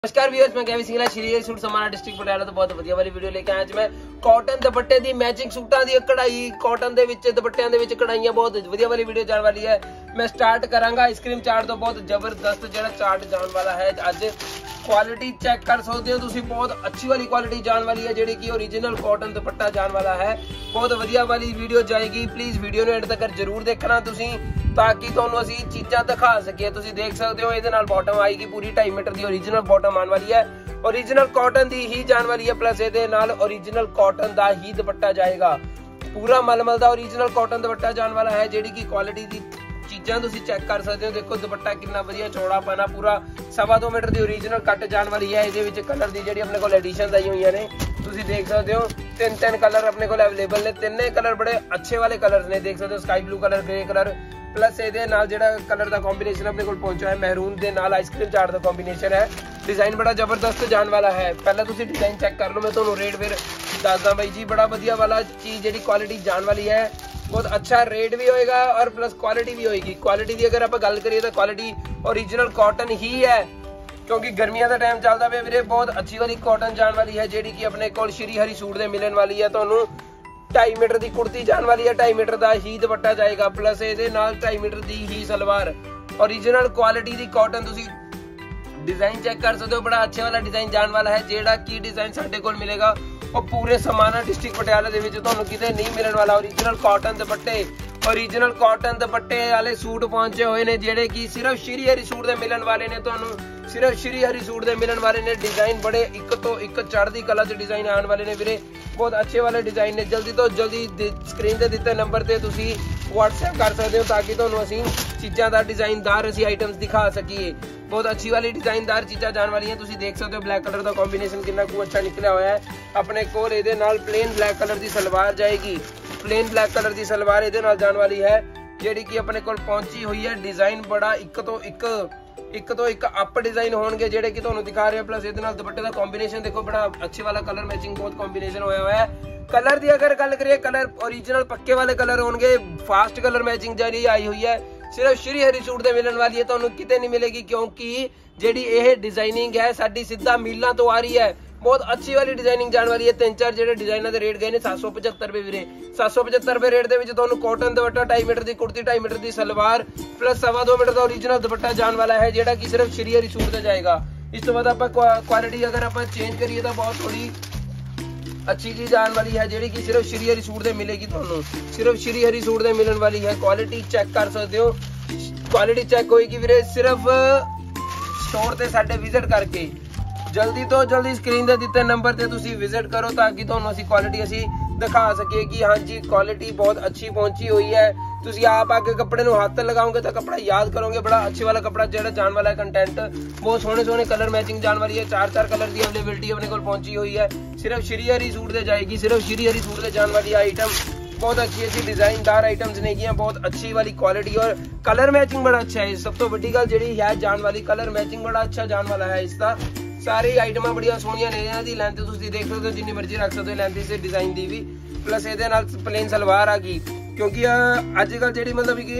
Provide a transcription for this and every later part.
नमस्कार व्यूअर्स, मैं Gavy Singla Shri suit Samana district Patiala तो बहुत ਵਧੀਆ ਵਾਲੀ ਵੀਡੀਓ ਲੈ ਕੇ ਆਇਆ। ਅੱਜ ਮੈਂ ਕਾਟਨ ਦੁਪੱਟੇ ਦੀ ਮੈਚਿੰਗ ਸੂਟਾਂ ਦੀ ਕਢਾਈ ਕਾਟਨ ਦੇ ਵਿੱਚ ਦੁਪੱਟਿਆਂ ਦੇ ਵਿੱਚ ਕਢਾਈਆਂ ਬਹੁਤ ਵਧੀਆ ਵਾਲੀ ਵੀਡੀਓ ਜਾਣ ਵਾਲੀ ਹੈ। मैं स्टार्ट करांगा आइसक्रीम चार्ट तो बहुत जबरदस्त जो चार्ट जाने वाला है। अज क्वालिटी चेक कर सकते हो तुम, बहुत अच्छी वाली क्वालिटी जाने वाली है जी कि ओरिजिनल कॉटन दुपट्टा जाने वाला है। बहुत वधिया वाली वीडियो जाएगी, प्लीज वीडियो ने एंड तक जरूर देखना ताकि तुहानू असी चीज़ां दिखा सकिए। तुसीं देख सकते हो ये बॉटम आएगी पूरी 2.5 मीटर की ओरिजिनल बॉटम आने वाली है। ओरिजिनल कॉटन की ही जाने वाली है, प्लस ये ओरिजिनल कॉटन का ही दुपट्टा जाएगा। पूरा मलमल का ओरिजिनल कॉटन दुपट्टा जाने वाला है जी की क्वालिटी की चीज़ां तुसीं चेक कर सकते हो। देखो दुपट्टा कितना वधिया चौड़ा पाना, पूरा 2.25 मीटर की ओरिजिनल कट जाने वाली है। ये कलर की जी अपने को एडिशन आई हुई ने, तुसीं देख सकते हो 3 कलर अपने को अवेलेबल ने। तीनों कलर बड़े अच्छे वाले कलर ने, देख सकते हो sky blue colour, grey colour, plus ये कलर का कॉम्बीनेशन अपने को पहुंचा है मैरून के नाल आइसक्रीम चार्ट का कॉम्बीनेशन है। डिजाइन बड़ा जबरदस्त जाने वाला है। पहले तुसीं डिजाइन चेक कर लो, मैं तुहानू रेट फिर दसदा बाई जी। बड़ा वधिया वाला चीज़ जी क्वालिटी जाने वाली है, बहुत अच्छा रेट भी होएगा और प्लस क्वालिटी भी होएगी। क्वालिटी की अगर आप गल करिए तो क्वालिटी ओरिजिनल कॉटन ही है, क्योंकि गर्मियों का टाइम चलता पे वीरे। बहुत अच्छी वाली कॉटन जाने वाली है जी कि अपने को श्री हरी सूट दे मिलने वाली है। तुहानू 2.5 मीटर की कुर्ती जाने वाली है, 2.5 मीटर का ही दुपट्टा जाएगा, प्लस ये 2.5 मीटर की ही सलवार। ओरिजिनल क्वालिटी की कॉटन तुसीं डिजाइन चेक कर सकते हो, बड़ा अच्छे वाला डिजाइन जाने वाला है। जेड़ा की डिजाइन साडे कोल मिलेगा और पूरे समाना डिस्ट्रिक्ट पटियाला दे विच तुहानू किते नहीं मिलने वाला। ओरिजिनल कॉटन दुपट्टे, ओरिजिनल कॉटन दुपट्टे वाले सूट पहुंचे हुए ने जेड़े कि सिर्फ श्री हरी सूट दे मिलने वाले ने। तुहानू सिर्फ श्री हरी सूट दे मिलने वाले ने। डिजाइन बड़े एक तो एक चढ़ती कला च डिजाइन आने वाले ने वीरे, बहुत अच्छे वाले डिजाइन ने। जल्दी तो जल्दी स्क्रीन ते दिते नंबर ते तुसी व्हाट्सएप कर सकते हो ताकि तुहानू असीं चीज़ां दा डिजाइनदार असीं आइटम्स दिखा सकीए। बहुत अच्छी वाली डिजाइनदार चीज़ां जाने वाली हैं। तुसीं देख सकते हो ब्लैक कलर का कॉम्बीनेशन कितना कुछ अच्छा निकलिया हुआ है। अपने कोल इहदे नाल प्लेन ब्लैक कलर की सलवार जाएगी, प्लेन ब्लैक कलर की सलवार इहदे नाल जाने वाली है जिहड़ी कि अपने कोल पहुंची हुई है। डिजाइन बड़ा एक तो एक अप डिजाइन होंगे जेडे कि तुहानू दिखा रहे हैं, प्लस इहदे नाल दुपट्टे का कॉम्बीनेशन देखो बड़ा अच्छे वाला कलर मैचिंग बहुत कॉम्बीनेशन होया हुआ है। कलर की अगर गल करिए, कलर ओरिजिनल पक्के वाले कलर होंगे, फास्ट कलर मैचिंग जारी आई हुई है। सिर्फ श्री हरी सूट दे मिलने वाली है, तुहानू किते नहीं मिलेगी, क्योंकि जेडी ये डिजाइनिंग है साडी सीधा मिलां तो आ रही है। बहुत अच्छी वाली डिजाइनिंग जाने वाली है। 3-4 जेडे डिजाइनर दे रेट गए ने 775 रुपए वीरे। 775 रुपए रेट दे विच तुहानू कॉटन दुपट्टा, 2.5 मीटर की कुर्ती, 2.5 मीटर की सलवार, प्लस 2.25 मीटर का ओरिजिनल दुपट्टा जाने वाला है जेड़ा कि सिर्फ श्री हरी सूट दे जाएगा। इस तो बाद आप क्वालिटी अगर आप चेंज करिए तो बहुत थोड़ी अच्छी चीज आने वाली है जेडी कि सिर्फ श्री हरी सूट दे मिलेगी। तुहानू सिर्फ श्री हरी सूट दे मिलने वाली है। क्वालिटी चेक कर सकते हो, क्वालिटी चेक होएगी वीरे सिर्फ स्टोर ते साडे विजिट करके। जल्दी तो जल्दी स्क्रीन दे दिते नंबर ते तुसी विजिट करो ताकि तुहानू असी क्वालिटी असी दिखा सके कि हाँ जी क्वालिटी बहुत अच्छी पहुंची हुई है। तुसी आप आके कपड़े नू हाथ लगाओगे तो कपड़ा याद करोगे, बड़ा अच्छे वाला कपड़ा जेड़ा जाने वाला है। कंटेंट बहुत सोहने सोहने कलर मैचिंग जाने वाली है। 4-4 कलर की अवेलेबिलिटी अपने को पहुंची हुई है। सिर्फ श्री हरी सूट दे जाएगी, सिर्फ श्री हरी सूट दे जाने वाली आइटम बहुत अच्छी अच्छी डिजाइनदार आइटम्स ने की, बहुत अच्छी वाली क्वालिटी और कलर मैचिंग बड़ा अच्छा है। सब तो बड़ी गल जी है जान वाली, कलर मैचिंग बड़ा अच्छा जाने वाला है इसका। सारी आइटम बड़िया सोहनिया ने। इन्हां दी लेंथ तुसीं देख सकते हो, जिन्नी मर्जी रख सकते हो लेंथ इस डिजाइन की भी, प्लस ये प्लेन सलवार आ गई। क्योंकि अजकल जी मतलब कि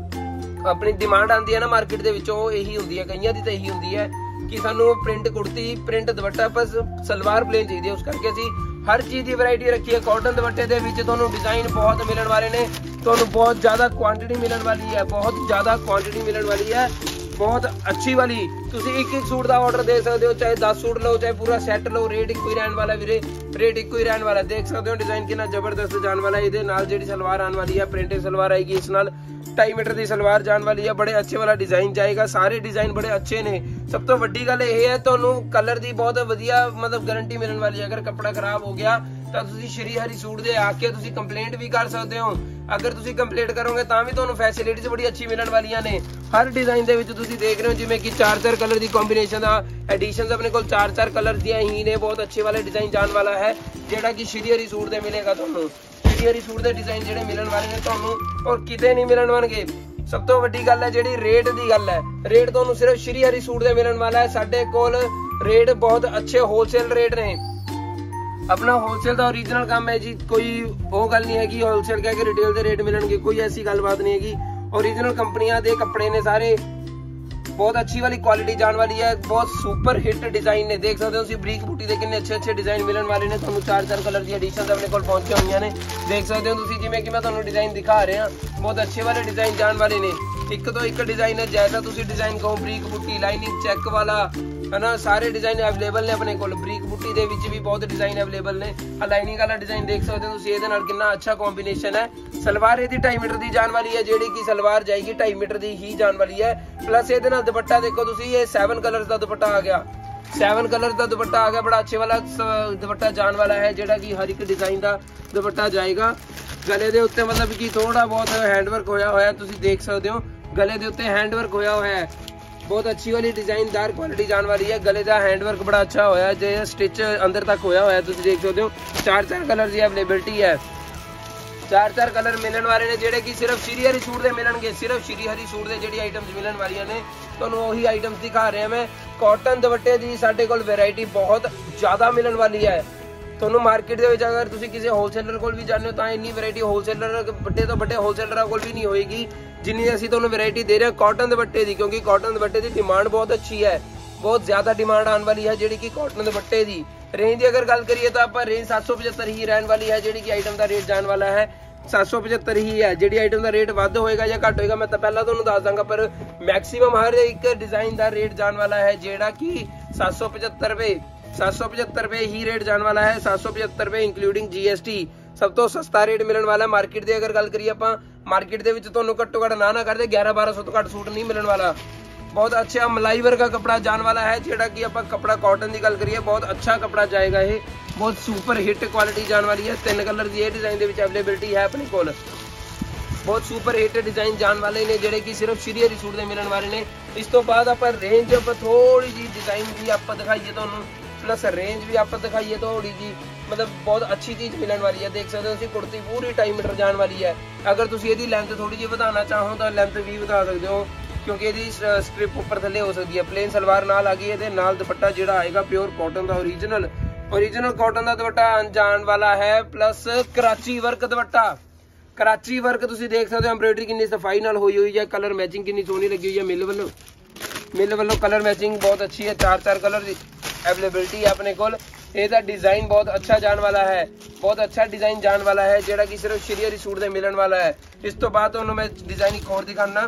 अपनी डिमांड आती है ना मार्केट के यही होंगी है, कईयां दी तो यही होंगी है कि सानू प्रिंट कुर्ती, प्रिंट दुपट्टा, बस सलवार प्लेन चाहिए। उस करके असीं हर चीज़ की वैरायटी रखी है। कॉटन दुपट्टे दे विच तुहानू डिजाइन बहुत मिलने वाले ने, तुहानू बहुत ज़्यादा क्वांटिटी मिलने वाली है, बहुत ज़्यादा क्वांटिटी मिलने वाली है, बहुत अच्छी वाली। तुसीं एक सूट का ऑर्डर दे सकते हो, चाहे 10 सूट लो, चाहे पूरा सैट लो, रेट एक ही रहने वाला वीरे, रेट एक ही रहने वाला। देख सकते हो डिजाइन कितना जबरदस्त जाने वाला है। ये नाल जी सलवार आने वाली है, प्रिंटेड सलवार आएगी, इस नाल 2.5 मीटर की सलवार जाने वाली है। बड़े अच्छे वाला डिजाइन जाएगा, सारे डिजाइन बड़े अच्छे ने। सब तो वड्डी गल ये है तुहानू कलर की बहुत वधिया मतलब गारंटी मिलने वाली है। अगर कपड़ा खराब हो गया तो तुसीं श्री हरी सूट दे आके तुसीं कंप्लेंट भी कर सकते हो। अगर तुसीं कंप्लेंट करोगे तो भी तुहानू फैसिलिटीज बड़ी अच्छी मिलने वाली ने। हर डिजाइन दे विच तुसीं देख रहे हो जिवें कि 4-4 कलर की कॉम्बीनेशन दा एडिशंस अपने को 4-4 कलर दी ही ने। बहुत अच्छे वाले डिजाइन जाने वाला है जेड़ा कि श्री हरी सूट दे मिलेगा। तुहानू श्री हरी सूट दे डिजाइन जेडे मिलने वाले ने तुहानू और किते नहीं मिलने वाले। सब तो वड्डी गल है जी रेट की गल है। रेट तुहानू सिर्फ श्री हरी सूट दे मिलने वाला है। साडे कोल रेट बहुत अच्छे होलसेल रेट ने। अपना होलसेल का ओरिजिनल काम है जी, कोई वो गल नहीं है कि होलसेल कह के रिटेल के रेट मिलणगे, कोई ऐसी गलबात नहीं है। ओरिजिनल कंपनियां दे कपड़े ने सारे, बहुत अच्छी वाली क्वालिटी जाने वाली है, बहुत सुपर हिट डिजाइन ने। देख सकते हो तुम बरीक बूटी के कितने अच्छे अच्छे डिजाइन मिलने वाले ने ਤੁਹਾਨੂੰ 4 कलर की एडिशन अपने को पहुंचे हुई ने। देख सकते हो तुम जिमें कि मैं ਤੁਹਾਨੂੰ डिजाइन दिखा रहा, बहुत अच्छे वाले डिजाइन जाने वाले ने। एक तो एक डिजाइन है, जैसा तुम डिजाइन कहो बरीक बूटी लाइनिंग चेक वाला है ना, सारे डिजाइन अवेलेबल ने अपने को। बरीक बूटी ਦੇ ਵਿੱਚ भी बहुत डिजाइन अवेलेबल ने। लाइनिंग वाला डिजाइन देख सकते हो ਤੁਸੀਂ, ਇਹਦੇ ਨਾਲ ਕਿੰਨਾ अच्छा कॉम्बिनेशन है। सलवार ਇਹਦੀ 2.5 मीटर ਦੀ ਜਾਣ ਵਾਲੀ ਹੈ, ਜਿਹੜੀ ਕਿ सलवार जाएगी 2.5 मीटर ਦੀ ਹੀ ਜਾਣ ਵਾਲੀ ਹੈ। प्लस ਇਹਦੇ ਨਾਲ दुपट्टा देखो ਤੁਸੀਂ, ये 7 कलर का दुपट्टा आ गया, 7 कलर का दुपट्टा आ गया। बड़ा अच्छे वाला दुपट्टा जान वाला है, ਜਿਹੜਾ कि हर एक डिजाइन का दुपट्टा जाएगा। गले ਦੇ ਉੱਤੇ मतलब कि थोड़ा बहुत हैंडवर्क होया होया, ਤੁਸੀਂ देख सकते हो गले ਦੇ ਉੱਤੇ हैंडवर्क होया होया है। बहुत अच्छी वाली डिजाइनदार क्वालिटी जाने वाली है। गले का हैंडवर्क बड़ा अच्छा होया, जो स्टिच अंदर तक होया होया, तुम देख सकते हो। 4 कलर की अवेलेबिलिटी है, 4 कलर मिलने वाले ने, जेडे कि सिर्फ श्री हरी सूट दे मिलणगे। सिर्फ श्री हरी सूट दे जेडी आइटम्स मिलने वाली ने, तुहानू वही आइटम्स दिखा रहे हैं मैं। कॉटन दुपट्टे की साडे कोल वैरायटी बहुत ज़्यादा मिलने वाली है। तुहानू मार्केट दे विच अगर तुसी किसी होलसेलर कोल भी जाने हो तो इन्नी वैरायटी होलसेलर बड़े तो बड़े होलसेलर कोल भी नहीं होएगी जिन्नी असीं तुहानू वैरायटी दे रहे हैं कॉटन दुपट्टे की। क्योंकि कॉटन दुपट्टे की डिमांड बहुत अच्छी है, बहुत ज़्यादा डिमांड आने वाली है जिहड़ी कि कॉटन दुपट्टे की। रेंज की अगर गल करिए तो आप रेंज 775 ही रहने वाली है, जिहड़ी कि आइटम का रेट जाने वाला है 775 ही है। जिहड़ी आइटम का रेट वध होएगा या घट होएगा मैं तो पहला तुहानू दस दांगा, पर मैक्सीमम हर एक डिजाइन का रेट जाने वाला है जिहड़ा कि 775 रुपए, 775 रुपए ही रेट जाने वाला है। 775 रुपए इंक्लूडिंग GST सब तो सस्ता रेट मिलने वाला है। मार्केट की अगर गल करिए आप, मार्केट के घट्टो घट ना करते 1100-1200 तो घट सूट नहीं मिलने वाला। बहुत अच्छा मलाई वर्क का कपड़ा जाने वाला है, जेड़ा कि आप कपड़ा कॉटन की गल करिए बहुत अच्छा कपड़ा जाएगा। ये बहुत सुपर हिट क्वालिटी जाने वाली है। 3 कलर की ये डिजाइन के अवेलेबिलिटी है अपने को। बहुत सुपर हिट डिजाइन जाने वाले ने, जेडे कि सिर्फ श्री हरी सूट के मिलने वाले ने। इस तो बाद आप रेंज थोड़ी जी डिजाइन भी आप दिखाइए तुहानू, प्लस रेंज भी आप दिखाइए थोड़ी जी, मतलब बहुत अच्छी चीज़ मिलने वाली है। देख सकते हो कुर्ती पूरी 2.5 मीटर जाने वाली है। अगर तुम इसकी लेंथ थोड़ी जी बढ़ाना चाहो तो लेंथ भी बढ़ा सकते हो, क्योंकि ये स्ट्रिप ऊपर थले हो सकती है। प्लेन सलवार नाल आ गई है, नाल दुपट्टा जो आएगा प्योर कॉटन का ओरिजिनल कॉटन का दुपट्टा जाने वाला है। Plus Karachi work dupatta, Karachi work तुम देख सकते हो। एम्ब्रॉयडरी कितनी सफाई नाल हुई हुई है, कलर मैचिंग कितनी सोहनी लगी हुई है। मिल वालों कलर मैचिंग बहुत अच्छी है। 4 कलर की अवेलेबिलिटी है अपने को। ਇਹਦਾ डिजाइन बहुत अच्छा जाने वाला है, बहुत अच्छा डिजाइन जाने वाला है, जेड़ा कि सिर्फ श्री हरी सूट दे मिलने वाला है। इस तो बाद तुहानू मैं डिजाइन एक होर दिखाना।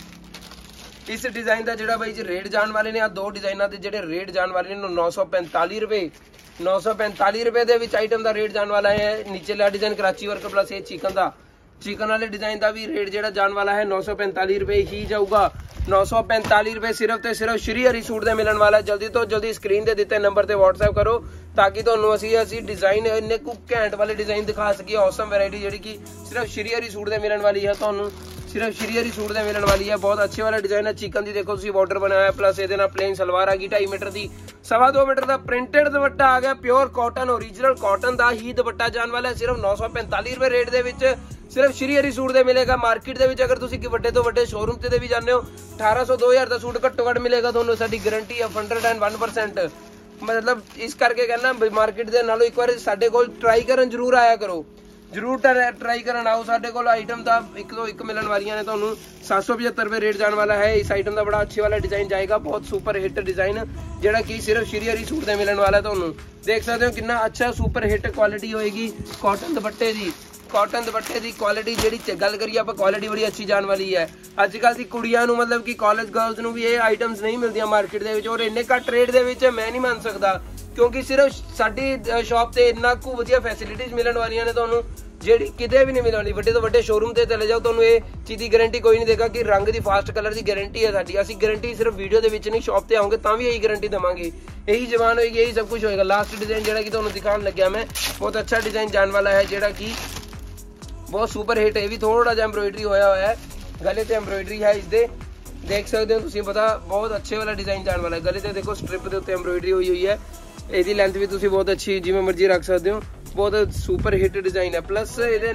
इस डिजाइन का जेड़ा भाई जी रेट जाने वाले ने, 2 डिजाइनों के जेड़े रेट जाने वाले ने 945 रुपए, 945 रुपए दे विच आइटम का रेट जाने वाला है। नीचे वाला डिजाइन कराची वर्क प्लस ये चिकन वाले डिजाइन का भी रेट जेड़ा जाने वाला है 945 रुपए ही जाऊगा। 945 रुपए सिर्फ ते सिर्फ श्री हरी सूट दे मिलने वाला है। जल्दी तो जल्दी स्क्रीन दे दिते नंबर ते व्हाट्सएप करो, ताकि तुहानू असी डिजाइन इन्ने कु घैंट वाले डिजाइन दिखा सकिए। औसम वैरायटी जेड़ी कि सिर्फ श्री हरी सूट दे मिलने वाली है, तुहानू सिर्फ श्री हरी सूट दे मिलने वाली है। बहुत अच्छे वाला डिजाइन है। चिकन की देखो तुसी बॉर्डर बनाया है, प्लस ये प्लेन सलवार आ गई 2.5 मीटर की। 2.25 मीटर का प्रिंटेड दुपट्टा आ गया, प्योर कॉटन ओरिजिनल कॉटन का ही दुपट्टा जाने वाला है। सिर्फ 945 रुपए रेट दे विच सिर्फ श्री हरी सूट दे मिलेगा। मार्केट दे विच अगर तुसी वड्डे तो वड्डे शोरूम ते भी जाने हो 1800-2000 का सूट घट्टो घट मिलेगा तुहानू। साडी गारंटी है 101%। मतलब इस करके कहना मार्केट दे नालों एक बार साडे कोल ट्राई करन जरूर आया करो, जरूर ट्राई करन आओ। साडे कोल आइटम दा एक तो एक मिलने वाली ने तुहानू। 775 रुपए रेट जाने वाला है। इस आइटम का बड़ा अच्छे वाला डिजाइन जाएगा, बहुत सुपर हिट डिजाइन, जेड़ा कि सिर्फ श्री हरी सूट दे मिलने वाला है तुहानू। देख सकते हो कितना अच्छा सुपर हिट क्वालिटी होएगी कॉटन दुपट्टे की। कॉटन दुपट्टे की क्वालिटी जी गल करिए आप, क्वालिटी बड़ी अच्छी जाने वाली है। अजकल की कुड़ियां नू मतलब कि कॉलेज गर्ल्स नू भी ये आइटम्स नहीं मिलती मार्केट दे विच, और इन्ने घट रेट दे विच मैं नहीं मान सकता, क्योंकि सिर्फ साडी शॉप ते इन्ना कु वधिया फैसिलिटीज मिलने वाली ने तुहानू, जेड़ी किते भी नहीं मिलने वाली। वड्डे तो वड्डे शोरूम ते चले जाओ, तुहानू ये चीज़ की गारंटी कोई नहीं देगा कि रंग की फास्ट कलर की गारंटी है साडी। असीं गारंटी सिर्फ वीडियो दे विच नहीं, शॉप ते आओगे तां भी यही गारंटी देवांगे। यही जवान होएगी, यही सब कुछ होएगा। लास्ट डिजाइन जेड़ा कि तुहानू दिखाने लग्या मैं, बहुत अच्छा डिजाइन जाने वाला है, जेड़ा कि बहुत सुपर हिट है। भी थोड़ा जा एम्ब्रॉयडरी होया है, गले ते एम्ब्रॉयडरी है इसदे, देख सकते हो तुसीं पता। बहुत अच्छे वाला डिजाइन जाने वाला है। गले ते देखो स्ट्रिप दे उत्ते एम्ब्रॉयडरी हुई हुई है। इसकी लेंथ भी तुसीं बहुत अच्छी जिवें मर्जी रख सकते हो, बहुत सुपर हिट डिजाइन है। प्लस ये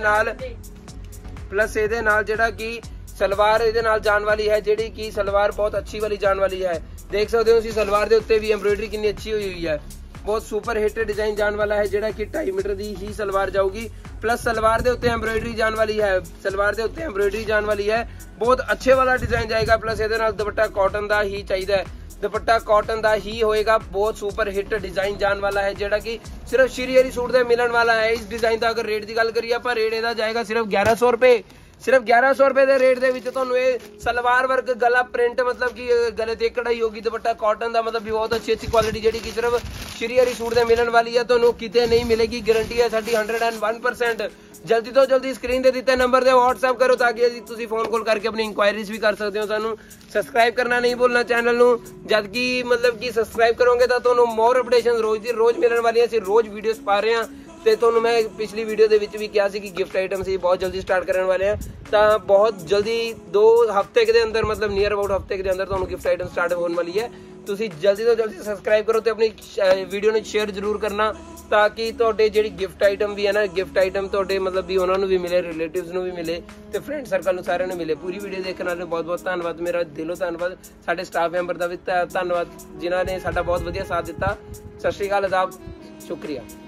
नाल जेड़ा कि सलवार ये नाल जान वाली है, जेड़ी कि सलवार बहुत अच्छी वाली जान वाली है। देख सकते हो सलवार के उत्ते भी एम्ब्रॉयडरी कितनी अच्छी हुई हुई है। बहुत सुपर हिट डिजाइन जाने वाला है, जिहड़ा कि 2.5 मीटर की ही सलवार जाऊगी, प्लस सलवार के उत्ते एम्ब्रॉयडरी जाने वाली है, सलवार के उत्ते एम्ब्रॉयडरी जाने वाली है, बहुत अच्छे वाला डिजाइन जाएगा। प्लस ये दुपट्टा कॉटन का ही चाहिए, दुपट्टा कॉटन का ही होएगा, बहुत सुपर हिट डिजाइन जाने वाला है, जिहड़ा कि सिर्फ श्री हरि सूट दे मिलन वाला है। इस डिजाइन का अगर रेट की गल करिए आप, रेट इहदा जाएगा सिर्फ 1100 रुपए, सिर्फ 1100 रुपए के रेट के सलवार वर्क गला प्रिंट मतलब कि गले ते कढ़ाई होगी, दुपट्टा कॉटन का मतलब बहुत अच्छी क्वालिटी जी कि सिर्फ श्री हरि सूट दे मिलन वाली है, तो किते नहीं मिलेगी, गारंटी है साडी 101%। जल्दी तो जल्दी स्क्रीन दे दिते नंबर से व्हाट्सएप करो ताकि तुसी फोन कॉल करके अपनी इंक्वायरीज भी कर सकते हो। सानू सबसक्राइब करना नहीं भूलना चैनल नू, जद कि मतलब कि सबसक्राइब करोगे तो तुहानू मोर अपडेशन रोज दी रोज मिलने वाली है। ਅਸੀਂ रोज वीडियोस पा रहे हैं ਤੇ ਤੁਹਾਨੂੰ ਮੈਂ ਪਿਛਲੀ ਵੀਡੀਓ ਦੇ ਵਿੱਚ ਵੀ ਕਿਹਾ ਸੀ ਕਿ ਗਿਫਟ ਆਈਟਮ ਸੀ ਬਹੁਤ ਜਲਦੀ ਸਟਾਰਟ ਕਰਨ ਵਾਲੇ ਆ, ਤਾਂ ਬਹੁਤ ਜਲਦੀ 2 ਹਫ਼ਤੇ ਦੇ ਅੰਦਰ ਮਤਲਬ ਨੀਅਰ ਅਬਾਊਟ ਹਫ਼ਤੇ ਦੇ ਅੰਦਰ ਤੁਹਾਨੂੰ ਗਿਫਟ ਆਈਟਮ ਸਟਾਰਟ ਹੋਣ ਵਾਲੀ ਹੈ। ਤੁਸੀਂ ਜਲਦੀ ਤੋਂ ਜਲਦੀ ਸਬਸਕ੍ਰਾਈਬ ਕਰੋ ਤੇ ਆਪਣੀ ਵੀਡੀਓ ਨੂੰ ਸ਼ੇਅਰ ਜ਼ਰੂਰ ਕਰਨਾ ਤਾਂ ਕਿ ਤੁਹਾਡੇ ਜਿਹੜੀ ਗਿਫਟ ਆਈਟਮ ਵੀ ਹੈ ਨਾ, ਗਿਫਟ ਆਈਟਮ ਤੁਹਾਡੇ ਮਤਲਬ ਵੀ ਉਹਨਾਂ ਨੂੰ ਵੀ ਮਿਲੇ, ਰਿਲੇਟਿਵਸ ਨੂੰ ਵੀ ਮਿਲੇ ਤੇ ਫਰੈਂਡ ਸਰਕਲ ਨੂੰ ਸਾਰਿਆਂ ਨੂੰ ਮਿਲੇ। ਪੂਰੀ ਵੀਡੀਓ ਦੇਖਣ ਵਾਲੇ ਬਹੁਤ ਬਹੁਤ ਧੰਨਵਾਦ, ਮੇਰਾ ਦਿਲੋਂ ਧੰਨਵਾਦ। ਸਾਡੇ ਸਟਾਫ ਮੈਂਬਰ ਦਾ ਵੀ ਧੰਨਵਾਦ ਜਿਨ੍ਹਾਂ ਨੇ ਸਾਡਾ ਬਹੁਤ ਵਧੀਆ ਸਾਥ ਦਿੱਤਾ। ਸਤਿ ਸ਼੍ਰੀ ਅਕਾਲ, ਆਦਾਬ, ਸ਼ੁਕਰੀਆ।